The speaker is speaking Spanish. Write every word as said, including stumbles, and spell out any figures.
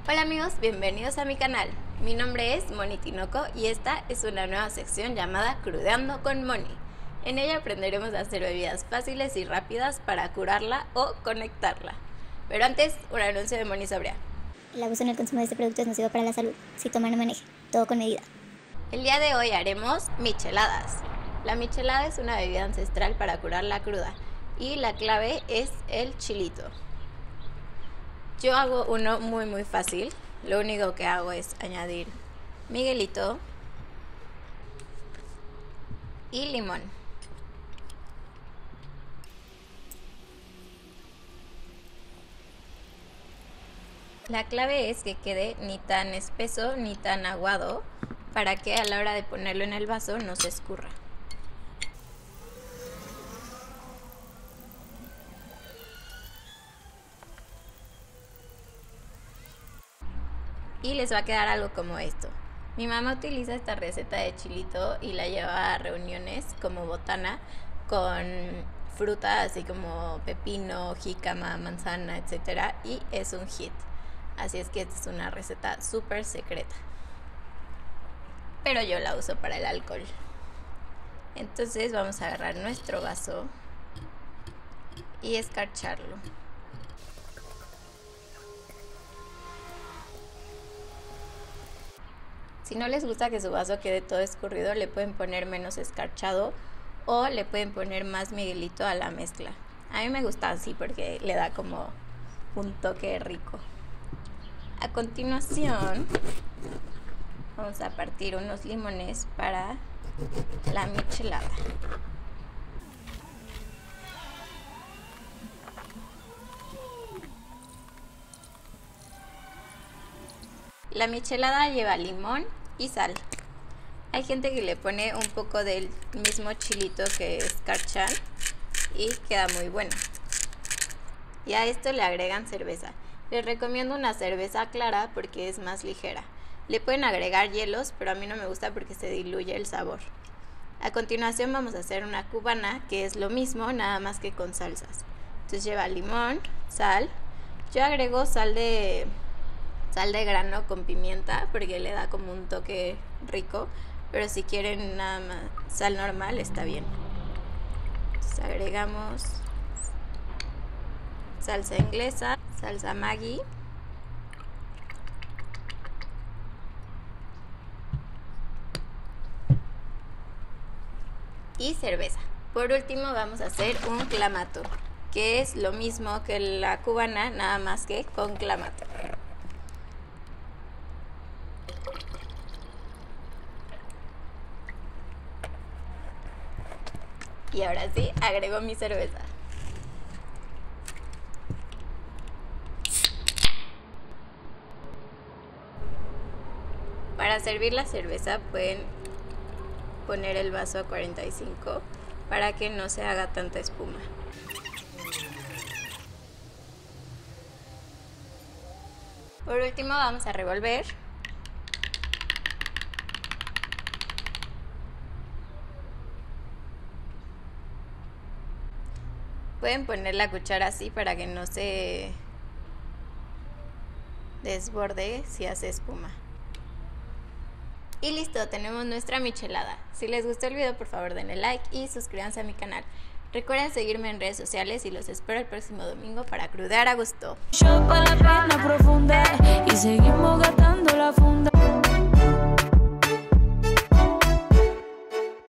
Hola amigos, bienvenidos a mi canal. Mi nombre es Moni Tinoco y esta es una nueva sección llamada Crudeando con Moni. En ella aprenderemos a hacer bebidas fáciles y rápidas para curarla o conectarla. Pero antes, un anuncio de Moni Sobria. El abuso en el consumo de este producto es nocivo para la salud. Si toma, no maneje. Todo con medida. El día de hoy haremos micheladas. La michelada es una bebida ancestral para curar la cruda y la clave es el chilito. Yo hago uno muy muy fácil. Lo único que hago es añadir miguelito y limón. La clave es que quede ni tan espeso ni tan aguado para que a la hora de ponerlo en el vaso no se escurra. Y les va a quedar algo como esto. Mi mamá utiliza esta receta de chilito y la lleva a reuniones como botana con fruta así como pepino, jícama, manzana, etcétera, y es un hit. Así es que esta es una receta súper secreta. Pero yo la uso para el alcohol. Entonces vamos a agarrar nuestro vaso y escarcharlo. Si no les gusta que su vaso quede todo escurrido, le pueden poner menos escarchado o le pueden poner más miguelito a la mezcla. A mí me gusta así porque le da como un toque rico. A continuación, vamos a partir unos limones para la michelada. La michelada lleva limón y sal. Hay gente que le pone un poco del mismo chilito que escarchan y queda muy bueno. Y a esto le agregan cerveza. Les recomiendo una cerveza clara porque es más ligera. Le pueden agregar hielos, pero a mí no me gusta porque se diluye el sabor. A continuación vamos a hacer una cubana, que es lo mismo, nada más que con salsas. Entonces lleva limón, sal. Yo agrego sal de... sal de grano con pimienta porque le da como un toque rico, pero si quieren nada más sal normal está bien. Entonces agregamos salsa inglesa, salsa Maggi y cerveza. Por último vamos a hacer un clamato, que es lo mismo que la cubana, nada más que con clamato. Y ahora sí, agrego mi cerveza. Para servir la cerveza pueden poner el vaso a cuarenta y cinco para que no se haga tanta espuma. Por último vamos a revolver. Pueden poner la cuchara así para que no se desborde si hace espuma. Y listo, tenemos nuestra michelada. Si les gustó el video, por favor denle like y suscríbanse a mi canal. Recuerden seguirme en redes sociales y los espero el próximo domingo para crudear a gusto. Yo para la pena profunda y seguimos gastando la funda.